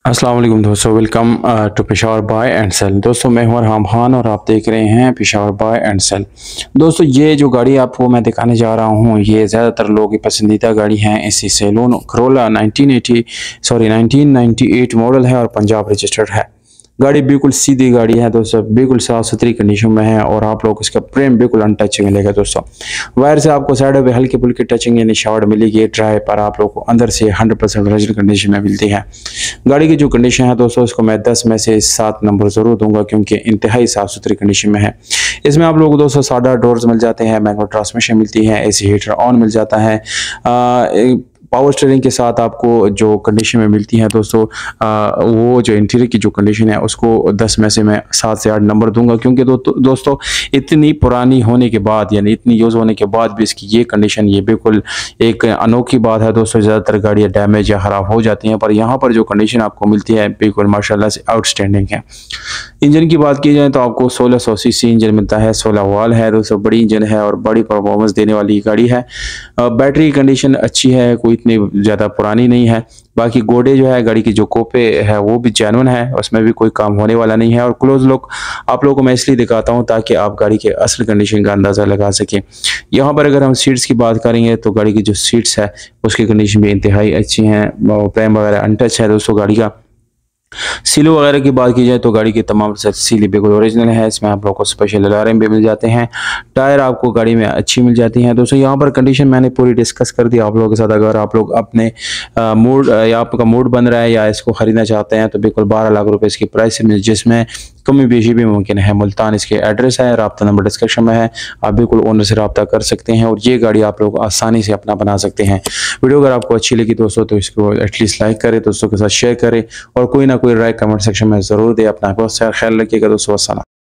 अस्सलाम वालेकुम दोस्तों, welcome to Peshawar buy and sell. दोस्तों मैं हूं अरहम खान और आप देख रहे हैं पेशावर बाय एंड सेल। दोस्तों ये जो गाड़ी आपको मैं दिखाने जा रहा हूं ये ज़्यादातर लोगों की पसंदीदा गाड़ी है। इसी सैलून करोला 1998 मॉडल है और पंजाब रजिस्टर्ड है। गाड़ी बिल्कुल सीधी गाड़ी है दोस्तों, बिल्कुल साफ़ सुथरी कंडीशन में है और आप लोग इसका फ्रेम बिल्कुल अनटच मिलेगा दोस्तों। वायर से आपको साइडों पे हल्की फुल्की टचिंग यानी शावर मिलेगी, ड्राई पर आप लोग को अंदर से 100% ओरिजिनल कंडीशन में मिलती है। गाड़ी की जो कंडीशन है दोस्तों उसको मैं 10 में से 7 नंबर ज़रूर दूंगा क्योंकि इंतहाई साफ़ सुथरी कंडीशन में है। इसमें आप लोग को दोस्तों सादा डोर्स मिल जाते हैं, मैनुअल ट्रांसमिशन मिलती है, एसी हीटर ऑन मिल जाता है। पावर स्टीयरिंग के साथ आपको जो कंडीशन में मिलती है दोस्तों वो जो इंटीरियर की जो कंडीशन है उसको 10 में से मैं 7 से 8 नंबर दूंगा क्योंकि दोस्तों इतनी पुरानी होने के बाद यानी इतनी यूज़ होने के बाद भी इसकी ये कंडीशन ये बिल्कुल एक अनोखी बात है दोस्तों। ज़्यादातर गाड़ियाँ डैमेज या ख़राब हो जाती हैं पर यहाँ पर जो कंडीशन आपको मिलती है बिल्कुल माशाल्लाह से आउटस्टैंडिंग है। इंजन की बात की जाए तो आपको 1600 सीसी इंजन मिलता है, 16 वाल है दोस्तों, बड़ी इंजन है और बड़ी परफॉर्मेंस देने वाली गाड़ी है। बैटरी कंडीशन अच्छी है, कोई इतनी ज़्यादा पुरानी नहीं है। बाकी गोडे जो है गाड़ी की जो कोपे है वो भी जेन्युइन है, उसमें भी कोई काम होने वाला नहीं है। और क्लोज लुक आप लोगों को मैं इसलिए दिखाता हूं ताकि आप गाड़ी के असल कंडीशन का अंदाज़ा लगा सकें। यहाँ पर अगर हम सीट्स की बात करेंगे तो गाड़ी की जो सीट्स है उसकी कंडीशन भी इंतहाई अच्छी हैं, फ्रेम वगैरह अनटच है दोस्तों। गाड़ी का सीलो वगैरह की बात की जाए तो गाड़ी की तमाम सीली बिल्कुल ओरिजिनल है। इसमें आप लोगों को स्पेशल अलार्म भी मिल जाते हैं, टायर आपको गाड़ी में अच्छी मिल जाती हैं दोस्तों। यहाँ पर कंडीशन मैंने पूरी डिस्कस कर दी आप लोगों के साथ। अगर आप लोग अपने मूड या आपका मूड बन रहा है या इसको ख़रीदना चाहते हैं तो बिल्कुल 12 लाख रुपए इसकी प्राइस है, जिसमें कमी बेशी भी मुमकिन है। मुल्तान इसके एड्रेस है, रब्ता नंबर डिस्क्रिप्शन में है, आप बिल्कुल ओनर से रब्ता कर सकते हैं और ये गाड़ी आप लोग आसानी से अपना बना सकते हैं। वीडियो अगर आपको अच्छी लगी दोस्तों तो इसको एटलीस्ट लाइक करें, दोस्तों के साथ शेयर करें और कोई ना कोई राय कमेंट सेक्शन में ज़रूर दे। अपना बहुत सारा ख्याल रखिएगा दोस्तों। अस्सलाम।